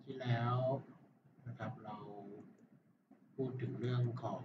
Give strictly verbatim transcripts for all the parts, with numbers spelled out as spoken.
ที่แล้วนะครับเราพูดถึงเรื่องของ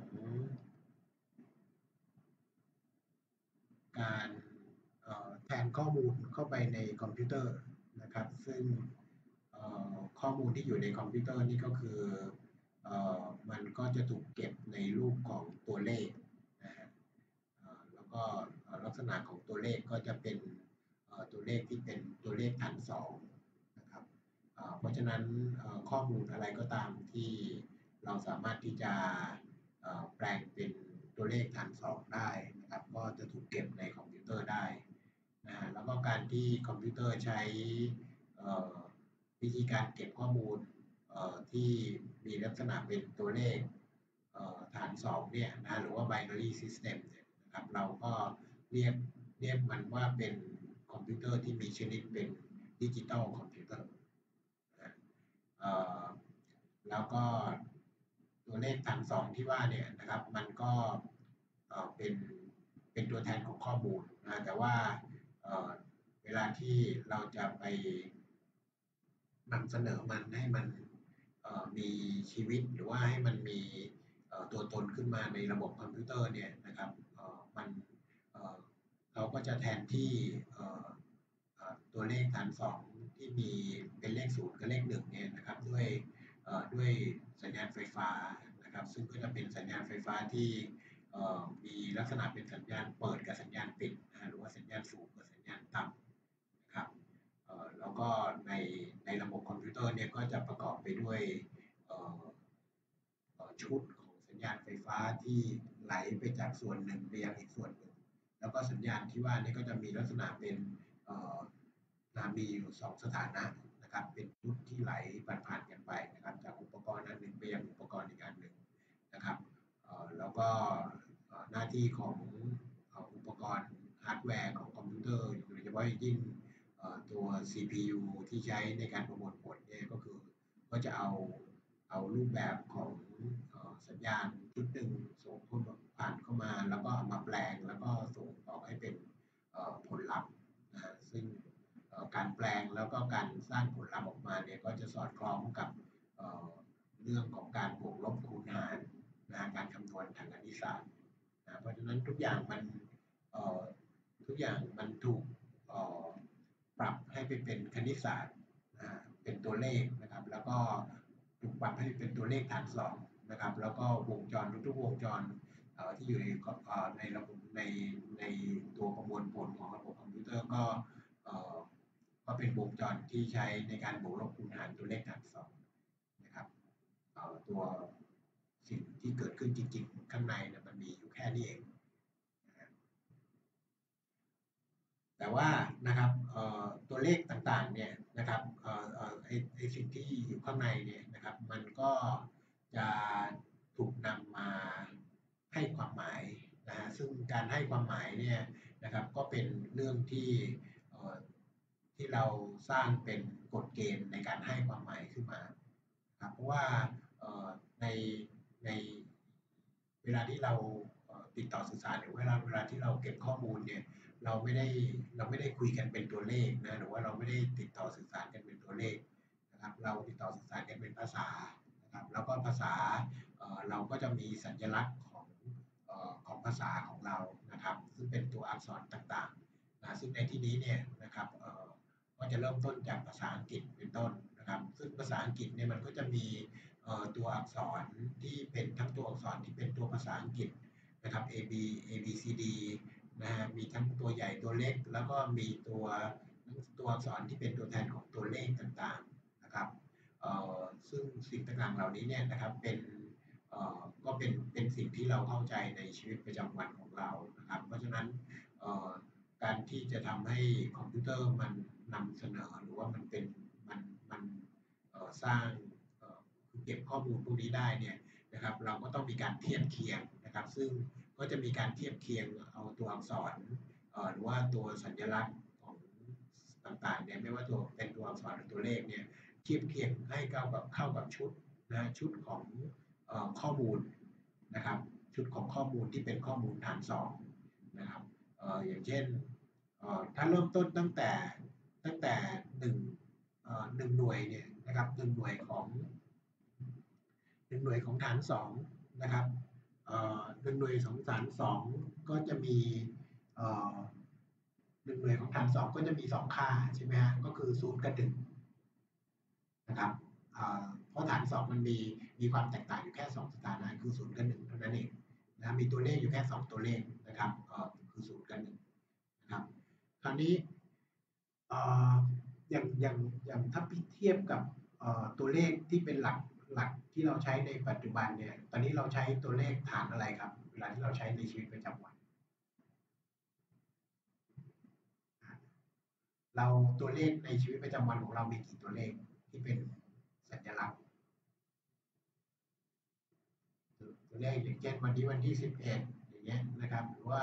การแทนข้อมูลเข้าไปในคอมพิวเตอร์นะครับซึ่งข้อมูลที่อยู่ในคอมพิวเตอร์นี่ก็คือมันก็จะถูกเก็บในรูปของตัวเลขนะฮะแล้วก็ลักษณะของตัวเลขก็จะเป็นตัวเลขที่เป็นตัวเลขฐานสองนะครับเพราะฉะนั้นข้อมูลอะไรก็ตามที่เราสามารถที่จะแปลงเป็นตัวเลขฐานสองได้นะครับก็จะถูกเก็บในคอมพิวเตอร์ได้นะฮะแล้วก็การที่คอมพิวเตอร์ใช้วิธีการเก็บข้อมูลที่มีลักษณะเป็นตัวเลขฐานสองเนี่ยนะหรือว่า binary system เนี่ยนะครับเราก็เรียกเรียกมันว่าเป็นคอมพิวเตอร์ที่มีชนิดเป็นดิจิตอลคอมพิวเตอร์นะแล้วก็ตัวเลขฐานสองที่ว่าเนี่ยนะครับมันก็เป็นเป็นตัวแทนของข้อมูลนะแต่ว่าเวลาที่เราจะไปนำเสนอมันให้มันมีชีวิตหรือว่าให้มันมีตัวตนขึ้นมาในระบบคอมพิวเตอร์เนี่ยนะครับมันเขาก็จะแทนที่ตัวเลขฐานสองที่มีเป็นเลขศูนย์กับเลขหนึ่งเนี่ยนะครับด้วยด้วยสัญญาณไฟฟ้านะครับซึ่งก็จะเป็นสัญญาณไฟฟ้าที่มีลักษณะเป็นสัญญาณเปิดกับสัญญาณปิดหรือว่าสัญญาณสูงกับสัญญาณต่ำนะครับแล้วก็ในในระบบคอมพิวเตอร์เนี่ยก็จะประกอบไปด้วยชุดของสัญญาณไฟฟ้าที่ไหลไปจากส่วนหนึ่งไปยังอีกส่วนหนึ่งแล้วก็สัญญาณที่ว่านี่ก็จะมีลักษณะเป็นมีอยู่สองสถานะนะครับเป็นชุดที่ไหลผ่านๆกันไปนะครับจากอุปกรณ์อันหนึ่งไปยังอุปกรณ์อีกอันหนึ่งนะครับแล้วก็หน้าที่ของอุปกรณ์ฮาร์ดแวร์ของคอมพิวเตอร์โดยเฉพาะอย่างยิ่งตัว ซี พี ยู ที่ใช้ในการประมวลผลเนี่ยก็คือก็จะเอาเอารูปแบบของสัญญาณชุดหนึ่งส่งเข้าผ่านเข้ามาแล้วก็มาแปลงแล้วก็ส่งออกให้เป็นผลลัพธ์นะซึ่งการแปลงแล้วก็การสร้างผลลัพธ์ออกมาเนี่ยก็จะสอดคล้องกับเรื่องของการบวกลบคูณหารนะการคำนวณทางคณิตศาสตร์นะเพราะฉะนั้นทุกอย่างมันทุกอย่างมันถูกปรับให้ไปเป็นคณิตศาสตร์เป็นตัวเลขนะครับแล้วก็ถูกปรับให้เป็นตัวเลขฐานสองนะครับแล้วก็วงจรทุกๆวงจรที่อยู่ในในระบบในในตัวประมวลผลของระบบคอมพิวเตอร์ก็ก็เป็นวงจรที่ใช้ในการบวกลบคูณหารตัวเลขฐานสองนะครับตัวสิ่งที่เกิดขึ้นจริงๆข้างในเนี่ยมันมีอยู่แค่นี้เองแต่ว่านะครับตัวเลขต่างๆเนี่ยนะครับไอ้ไอ้สิ่งที่อยู่ข้างในเนี่ยนะครับมันก็จะถูกนำมาให้ความหมายนะฮะซึ่งการให้ความหมายเนี่ยนะครับก็เป็นเรื่องที่ที่เราสร้างเป็นกฎเกณฑ์ในการให้ความหมายขึ้นมาครับเพราะว่าในในเวลาที่เราติดต่อสื่อสารหรือเวลาเวลาที่เราเก็บข้อมูลเนี่ยเราไม่ได้เราไม่ได้คุยกันเป็นตัวเลขนะหรือว่าเราไม่ได้ติดต่อสื่อสารกันเป็นตัวเลขนะครับเราติดต่อสื่อสารกันเป็นภาษานะครับแล้วก็ภาษาเราก็จะมีสัญลักษณ์ของของภาษาของเรานะครับซึ่งเป็นตัวอักษรต่างๆนะซึ่งในที่นี้เนี่ยนะครับก็จะเริ่มต้นจากภาษาอังกฤษเป็นต้นนะครับซึ่งภาษาอังกฤษเนี่ยมันก็จะมีตัวอักษรที่เป็นทั้งตัวอักษรที่เป็นตัวภาษาอังกฤษนะครับ A B A B C D นะฮะมีทั้งตัวใหญ่ตัวเล็กแล้วก็มีตัวตัวอักษรที่เป็นตัวแทนของตัวเลขต่างๆนะครับซึ่งสิ่งต่างๆเหล่านี้เนี่ยนะครับเป็นก็เป็นเป็นสิ่งที่เราเข้าใจในชีวิตประจำวันของเรานะครับเพราะฉะนั้นการที่จะทำให้คอมพิวเตอร์มันนำเสนอหรือว่ามันเป็นมันมันสร้างเก็บข้อมูลพวกนี้ได้เนี่ยนะครับเราก็ต้องมีการเทียบเคียงนะครับซึ่งก็จะมีการเทียบเคียงเอาตัวอักษรหรือว่าตัวสัญลักษณ์ของต่างๆเนี่ยไม่ว่าตัวเป็นตัวอักษรหรือตัวเลขเนี่ยเทียบเคียงให้เข้ากับเข้ากับชุดนะชุดของข้อมูลนะครับชุดของข้อมูลที่เป็นข้อมูลฐานสองนะครับอย่างเช่นถ้าเริ่มต้นตั้งแต่ตั้งแต่หนึ่งหนึ่งหน่วยเนี่ยนะครับหนึ่งหน่วยของหนึ่งหน่วยของฐานสองนะครับเอ่อหนึ่งหน่วยของฐานสองก็จะมีเอ่อหนึ่งหน่วยของฐานสองก็จะมีสองค่าใช่ไหมฮะก็คือศูนย์กับหนึ่งนะครับเพราะฐานสองมันมีมีความแตกต่างอยู่แค่สองสถานะคือศูนย์กับหนึ่งเท่านั้นเองนะมีตัวเลขอยู่แค่สองตัวเลขนะครับคือศูนย์กับหนึ่งนะครับคราวนี้อย่างอย่างอย่างถ้าเทียบกับตัวเลขที่เป็นหลักหลักที่เราใช้ในปัจจุบันเนี่ยตอนนี้เราใช้ตัวเลขฐานอะไรครับเวลาที่เราใช้ในชีวิตประจำวันเราตัวเลขในชีวิตประจำวันของเรามีกี่ตัวเลขที่เป็นสัญลักษณ์ตัวเลขอย่างเช่นวันนี้วันที่สิบเอ็ดอย่างเงี้ยนะครับหรือว่า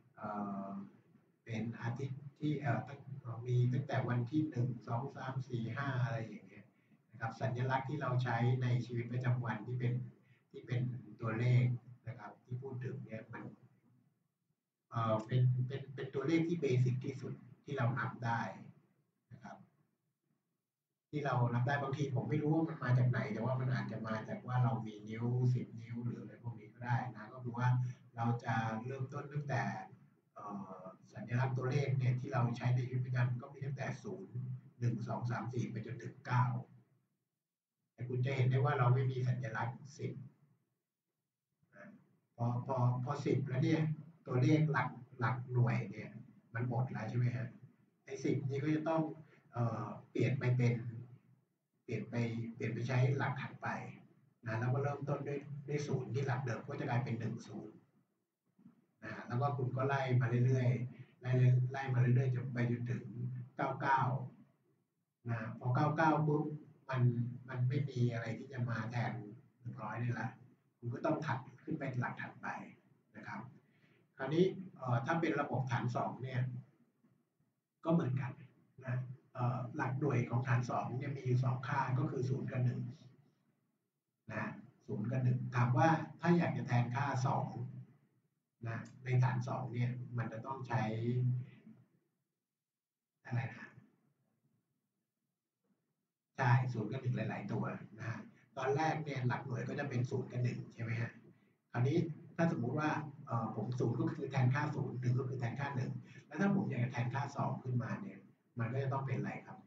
เป็นอาทิตย์ที่มีตั้งแต่วันที่หนึ่งสองสามสี่ห้าอะไรอย่างเงี้ยนะครับสัญลักษณ์ที่เราใช้ในชีวิตประจำวันที่เป็นที่เป็นตัวเลขนะครับที่พูดถึงเนี่ยมันเป็นเป็นเป็นตัวเลขที่เบสิกที่สุดที่เรานับได้นะครับที่เรานับได้บางทีผมไม่รู้ว่ามันมาจากไหนแต่ว่ามันอาจจะมาจากว่าเรามีนิ้วสิบนิ้วหรืออะไรพวกนี้ก็ได้นะก็คือว่าเราจะเริ่มต้นตั้งแต่สัญลักษณ์ตัวเลขเนี่ยที่เราใช้ในชีวิตประจำวันก็มีตั้งแต่ศูนย์หนึ่งสองสามสี่ไปจนถึงเก้าแต่คุณจะเห็นได้ว่าเราไม่มีสัญลักษณ์สิบพอพอพอสิบแล้วเนี่ยตัวเลขหลักหลักหน่วยเนี่ยมันหมดแล้วใช่ไหมฮะไอ้สิบนี้ก็จะต้องเอ่อเปลี่ยนไปเป็นเปลี่ยนไปเปลี่ยนไปใช้หลักถัดไปนะแล้วก็เริ่มต้นด้วยด้วยศูนย์ที่หลักเดิมก็จะกลายเป็นหนึ่งศูนย์นะแล้วก็คุณก็ไล่มาเรื่อยๆไล่ไล่มาเรื่อยๆจนไปจนถึงเก้าเก้านะพอเก้าเก้าปุ๊บมันมันไม่มีอะไรที่จะมาแทนหนึ่งร้อยนี่ละคุณก็ต้องถัดขึ้นไปหลักถัดไปนะครับคราวนี้ถ้าเป็นระบบฐานสองเนี่ยก็เหมือนกันนะหลักหน่วยของฐานสองเนี่ยมีอยู่สองค่าก็คือศูนย์กับหนึ่งนะศูนย์กับหนึ่งถามว่าถ้าอยากจะแทนค่าสองนะในฐานสองเนี่ยมันจะต้องใช้อะไรนะใช่ศูนย์กับหนึ่งหลายๆตัวนะฮะตอนแรกเนี่ยหลักหน่วยก็จะเป็นศูนย์กับหนึ่งใช่ไหมฮะคราวนี้ถ้าสมมุติว่าผมศูนย์ก็คือแทนค่าศูนย์หนึ่งก็คือแทนค่าหนึ่งแล้วถ้าผมอยากจะแทนค่าสองขึ้นมาเนี่ยมันก็จะต้องเป็นอะไรครับ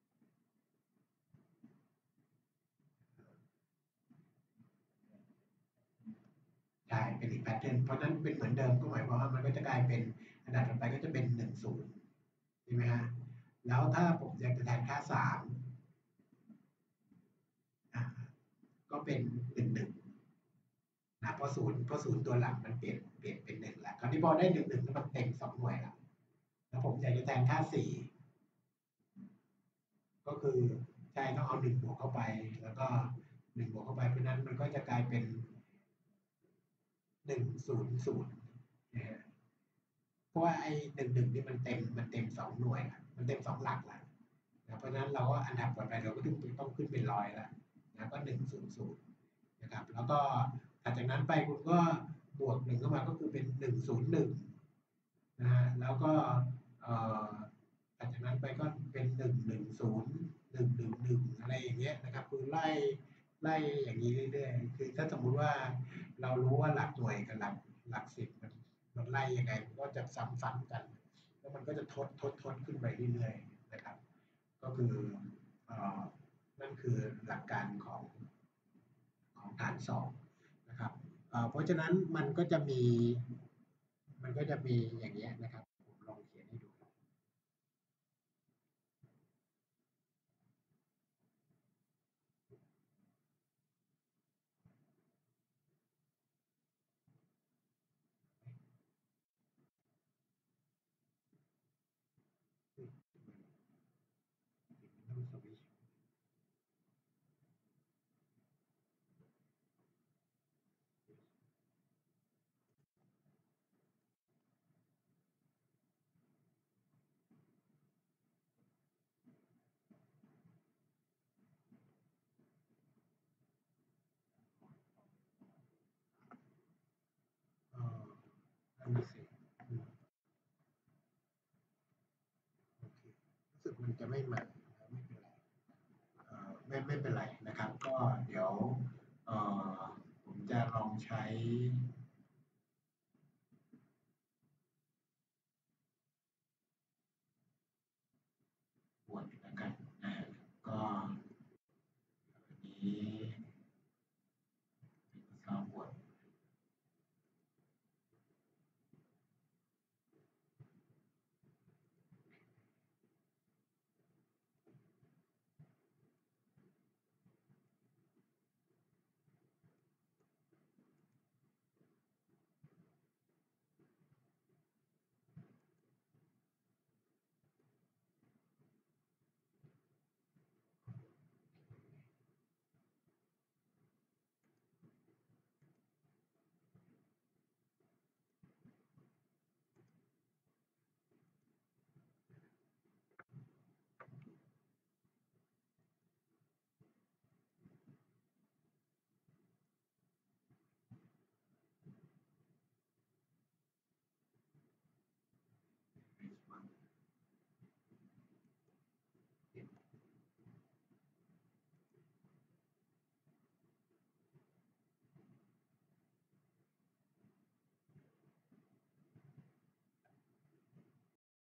ใช่เป็นอีกแพทเทิร์นเพราะนั้นเป็นเหมือนเดิมก็หมายความว่ามันก็จะกลายเป็นอันดับต่อไปก็จะเป็นหนึ่งศูนย์ใช่ไหมฮะแล้วถ้าผมอยากจะแทนค่าสามก็เป็นหนึ่งหนึ่งนะเพราะศูนย์เพราะศูนย์ตัวหลังมันเปลี่ยนเปลี่ยนเป็นหนึ่งแล้วคราวนี้พอได้หนึ่งหนึ่งแล้วมันเต็มสองหน่วยแล้วแล้วผมอยากจะแทนค่าสี่ก็คือใช่ต้องเอาหนึ่งบวกเข้าไปแล้วก็หนึ่งบวกเข้าไปเพราะนั้นมันก็จะกลายเป็นหนึ่งศูนย์ศูนย์นะฮะเพราะว่าไอ้หนึ่งหนึ่งนี่มันเต็มมันเต็มสองหน่วยละมันเต็มสองหลักละนะเพราะนั้นเราก็อันดับต่อไปเราก็ต้องต้องขึ้นเป็นร้อยแล้วนะก็หนึ่งศูนย์ศูนย์นะครับแล้วก็ถัดจากนั้นไปคุณก็บวกหนึ่งเข้ามาก็คือเป็นหนึ่งศูนย์หนึ่งนะฮะแล้วก็เอ่อหลังจากนั้นไปก็เป็นหนึ่งหนึ่งศูนย์หนึ่งหนึ่งหนึ่งอะไรอย่างเงี้ยนะครับคือไล่ไล่อย่างนี้เรื่อยๆคือถ้าสมมุติว่าเรารู้ว่าหลักหน่วยกับหลักหลักสิบมันมันไล่ยังไงมันก็จะซ้ำๆกันแล้วมันก็จะทดทดทดขึ้นไปเรื่อยๆนะครับก็คือเอ่อนั่นคือหลักการของของฐานสองนะครับเอ่อเพราะฉะนั้นมันก็จะมีมันก็จะมีอย่างเงี้ยนะครับผมลองเขียนให้ดู ต้องสวิตช์เอ่อนั่นน่ะสิอืมโอเครู้สึกมันจะไม่มาไม่เป็นไรเอ่อไม่ไม่ก็เดี๋ยวเอ่อผมจะลองใช้